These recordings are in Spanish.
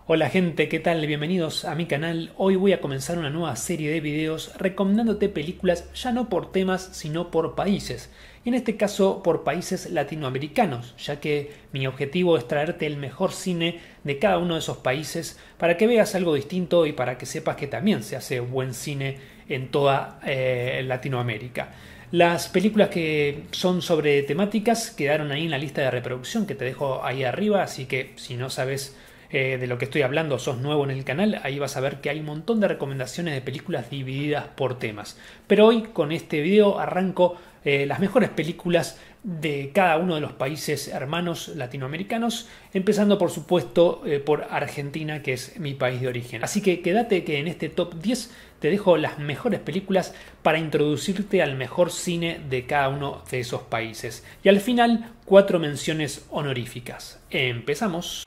Hola gente, ¿qué tal? Bienvenidos a mi canal. Hoy voy a comenzar una nueva serie de videos recomendándote películas ya no por temas, sino por países. Y en este caso por países latinoamericanos, ya que mi objetivo es traerte el mejor cine de cada uno de esos países para que veas algo distinto y para que sepas que también se hace buen cine en toda Latinoamérica. Las películas que son sobre temáticas quedaron ahí en la lista de reproducción que te dejo ahí arriba, así que si no sabes de lo que estoy hablando, sos nuevo en el canal, ahí vas a ver que hay un montón de recomendaciones de películas divididas por temas. Pero hoy con este video arranco las mejores películas de cada uno de los países hermanos latinoamericanos, empezando por supuesto por Argentina, que es mi país de origen. Así que quédate que en este top 10 te dejo las mejores películas para introducirte al mejor cine de cada uno de esos países. Y al final, 4 menciones honoríficas. Empezamos.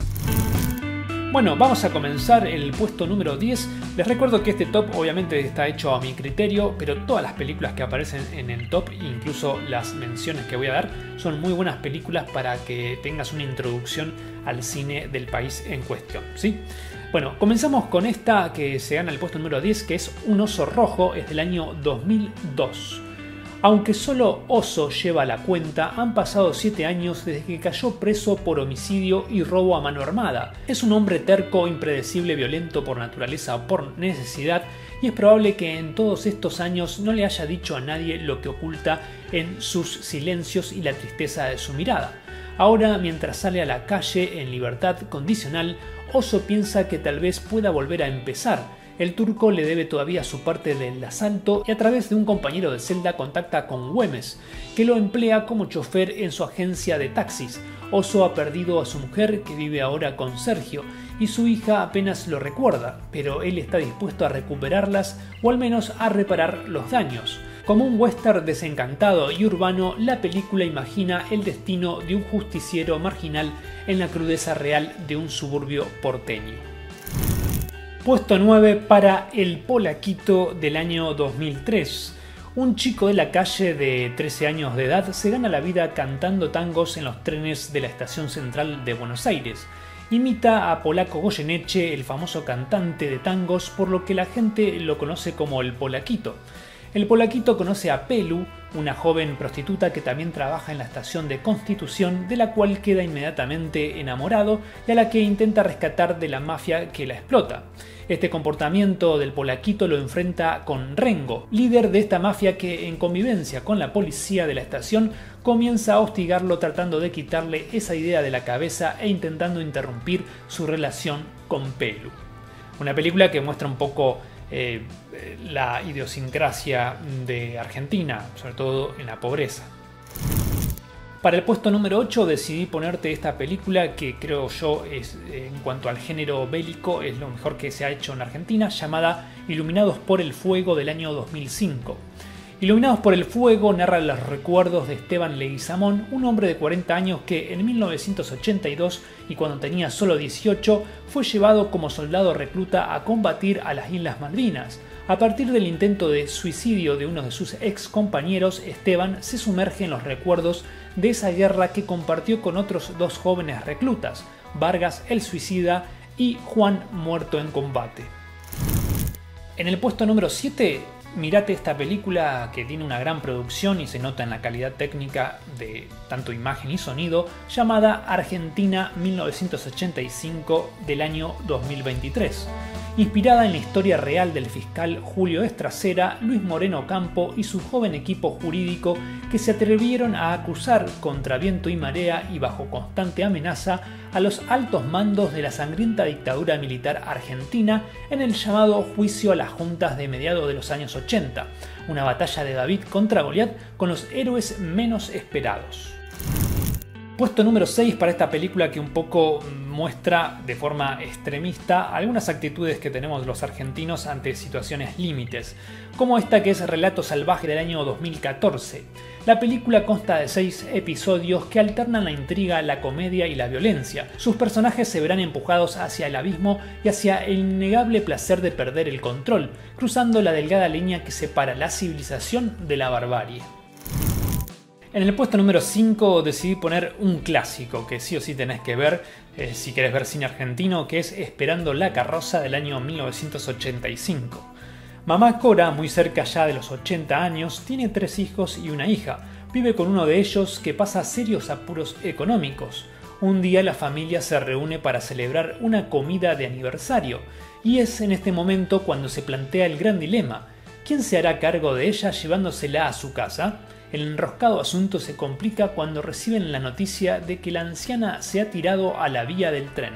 Bueno, vamos a comenzar el puesto número 10. Les recuerdo que este top obviamente está hecho a mi criterio, pero todas las películas que aparecen en el top, incluso las menciones que voy a dar, son muy buenas películas para que tengas una introducción al cine del país en cuestión, ¿sí? Bueno, comenzamos con esta que se gana el puesto número 10, que es Un oso rojo, es del año 2002. Aunque solo Oso lleva la cuenta, han pasado 7 años desde que cayó preso por homicidio y robo a mano armada. Es un hombre terco, impredecible, violento por naturaleza o por necesidad, y es probable que en todos estos años no le haya dicho a nadie lo que oculta en sus silencios y la tristeza de su mirada. Ahora, mientras sale a la calle en libertad condicional, Oso piensa que tal vez pueda volver a empezar. El turco le debe todavía su parte del asalto y a través de un compañero de celda contacta con Güemes, que lo emplea como chofer en su agencia de taxis. Oso ha perdido a su mujer, que vive ahora con Sergio, y su hija apenas lo recuerda, pero él está dispuesto a recuperarlas o al menos a reparar los daños. Como un western desencantado y urbano, la película imagina el destino de un justiciero marginal en la crudeza real de un suburbio porteño. Puesto 9 para El Polaquito del año 2003. Un chico de la calle de 13 años de edad se gana la vida cantando tangos en los trenes de la estación central de Buenos Aires. Imita a Polaco Goyeneche, el famoso cantante de tangos, por lo que la gente lo conoce como El Polaquito. El Polaquito conoce a Pelu, una joven prostituta que también trabaja en la estación de Constitución, de la cual queda inmediatamente enamorado y a la que intenta rescatar de la mafia que la explota. Este comportamiento del Polaquito lo enfrenta con Rengo, líder de esta mafia que, en convivencia con la policía de la estación, comienza a hostigarlo tratando de quitarle esa idea de la cabeza e intentando interrumpir su relación con Pelu. Una película que muestra un poco la idiosincrasia de Argentina, sobre todo en la pobreza. Para el puesto número 8 decidí ponerte esta película que creo yo es, en cuanto al género bélico, es lo mejor que se ha hecho en Argentina, llamada Iluminados por el Fuego del año 2005. Iluminados por el Fuego narra los recuerdos de Esteban Leguizamón, un hombre de 40 años que en 1982, y cuando tenía solo 18, fue llevado como soldado recluta a combatir a las Islas Malvinas. A partir del intento de suicidio de uno de sus ex compañeros, Esteban se sumerge en los recuerdos de esa guerra que compartió con otros 2 jóvenes reclutas, Vargas el Suicida y Juan muerto en combate. En el puesto número 7, mirate esta película que tiene una gran producción y se nota en la calidad técnica de tanto imagen y sonido, llamada Argentina 1985 del año 2023. Inspirada en la historia real del fiscal Julio Estracera, Luis Moreno Campo y su joven equipo jurídico que se atrevieron a acusar contra viento y marea y bajo constante amenaza a los altos mandos de la sangrienta dictadura militar argentina en el llamado Juicio a las Juntas de mediados de los años 80, una batalla de David contra Goliat con los héroes menos esperados. Puesto número 6 para esta película que un poco muestra de forma extremista algunas actitudes que tenemos los argentinos ante situaciones límites, como esta que es Relato Salvaje del año 2014. La película consta de 6 episodios que alternan la intriga, la comedia y la violencia. Sus personajes se verán empujados hacia el abismo y hacia el innegable placer de perder el control, cruzando la delgada línea que separa la civilización de la barbarie. En el puesto número 5 decidí poner un clásico que sí o sí tenés que ver si querés ver cine argentino, que es Esperando la carroza del año 1985. Mamá Cora, muy cerca ya de los 80 años, tiene 3 hijos y una hija. Vive con uno de ellos que pasa serios apuros económicos. Un día la familia se reúne para celebrar una comida de aniversario y es en este momento cuando se plantea el gran dilema. ¿Quién se hará cargo de ella llevándosela a su casa? El enroscado asunto se complica cuando reciben la noticia de que la anciana se ha tirado a la vía del tren.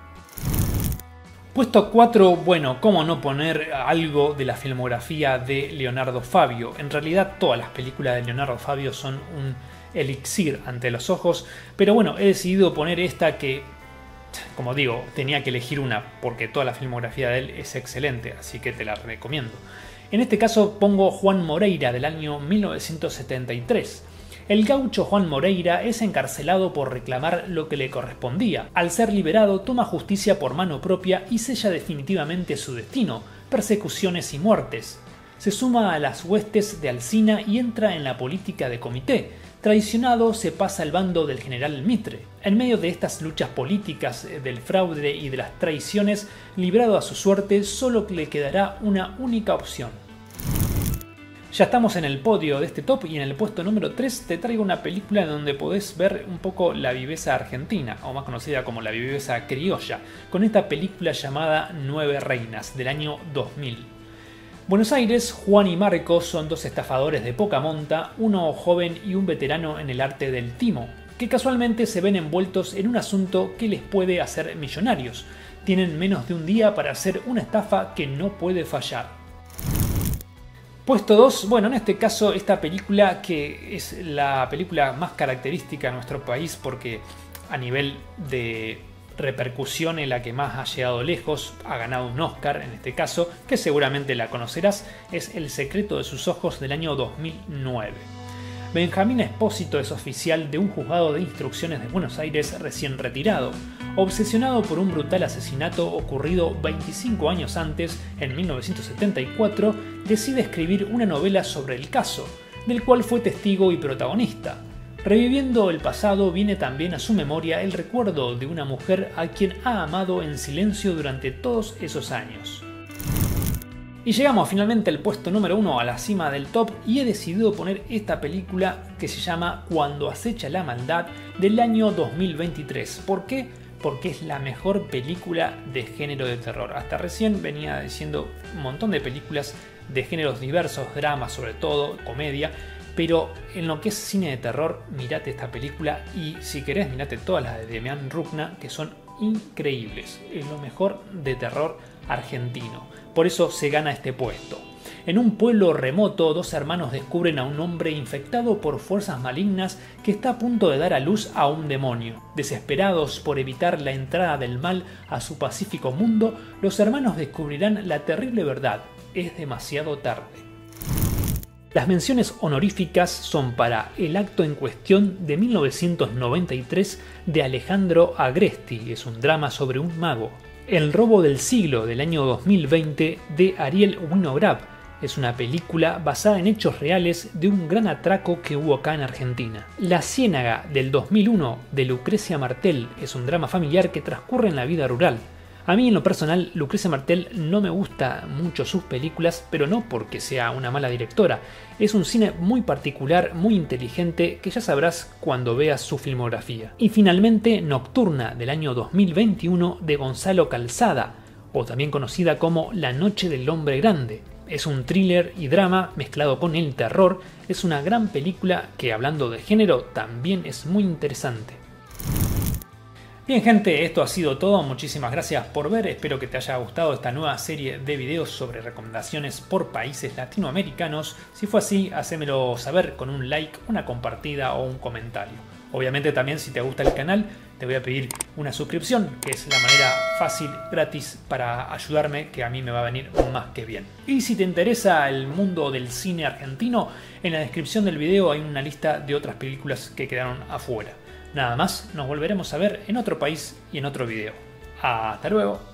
Puesto 4, bueno, cómo no poner algo de la filmografía de Leonardo Fabio. En realidad todas las películas de Leonardo Fabio son un elixir ante los ojos, pero bueno, he decidido poner esta que, como digo, tenía que elegir una porque toda la filmografía de él es excelente, así que te la recomiendo. En este caso pongo Juan Moreira del año 1973. El gaucho Juan Moreira es encarcelado por reclamar lo que le correspondía. Al ser liberado toma justicia por mano propia y sella definitivamente su destino, persecuciones y muertes. Se suma a las huestes de Alsina y entra en la política de comité. Traicionado se pasa al bando del general Mitre. En medio de estas luchas políticas, del fraude y de las traiciones, librado a su suerte, solo le quedará una única opción. Ya estamos en el podio de este top y en el puesto número 3 te traigo una película donde podés ver un poco la viveza argentina, o más conocida como la viveza criolla, con esta película llamada 9 reinas, del año 2000. Buenos Aires, Juan y Marcos son 2 estafadores de poca monta, uno joven y un veterano en el arte del timo, que casualmente se ven envueltos en un asunto que les puede hacer millonarios. Tienen menos de un día para hacer una estafa que no puede fallar. Puesto 2, bueno, en este caso esta película que es la película más característica de nuestro país porque a nivel de repercusión es la que más ha llegado lejos, ha ganado un Oscar en este caso, que seguramente la conocerás, es El secreto de sus ojos del año 2009. Benjamín Espósito es oficial de un juzgado de instrucciones de Buenos Aires recién retirado. Obsesionado por un brutal asesinato ocurrido 25 años antes, en 1974, decide escribir una novela sobre el caso, del cual fue testigo y protagonista. Reviviendo el pasado viene también a su memoria el recuerdo de una mujer a quien ha amado en silencio durante todos esos años. Y llegamos finalmente al puesto número 1, a la cima del top, y he decidido poner esta película que se llama Cuando acecha la maldad del año 2023. ¿Por qué? Porque es la mejor película de género de terror. Hasta recién venía diciendo un montón de películas de géneros diversos, drama sobre todo, comedia, pero en lo que es cine de terror, mirate esta película y si querés mirate todas las de Demián Rugna, que son increíbles. Es lo mejor de terror argentino. Por eso se gana este puesto. En un pueblo remoto, 2 hermanos descubren a un hombre infectado por fuerzas malignas que está a punto de dar a luz a un demonio. Desesperados por evitar la entrada del mal a su pacífico mundo, los hermanos descubrirán la terrible verdad. Es demasiado tarde. Las menciones honoríficas son para El acto en cuestión de 1993 de Alejandro Agresti, es un drama sobre un mago. El robo del siglo del año 2020 de Ariel Winograd, es una película basada en hechos reales de un gran atraco que hubo acá en Argentina. La Ciénaga del 2001 de Lucrecia Martel es un drama familiar que transcurre en la vida rural. A mí en lo personal Lucrecia Martel no me gusta mucho sus películas, pero no porque sea una mala directora. Es un cine muy particular, muy inteligente, que ya sabrás cuando veas su filmografía. Y finalmente Nocturna del año 2021 de Gonzalo Calzada, o también conocida como La noche del hombre grande. Es un thriller y drama mezclado con el terror. Es una gran película que, hablando de género, también es muy interesante. Bien gente, esto ha sido todo, muchísimas gracias por ver, espero que te haya gustado esta nueva serie de videos sobre recomendaciones por países latinoamericanos. Si fue así, hacémelo saber con un like, una compartida o un comentario. Obviamente también si te gusta el canal te voy a pedir una suscripción, que es la manera fácil, gratis para ayudarme, que a mí me va a venir más que bien. Y si te interesa el mundo del cine argentino, en la descripción del video hay una lista de otras películas que quedaron afuera. Nada más, nos volveremos a ver en otro país y en otro video. ¡Hasta luego!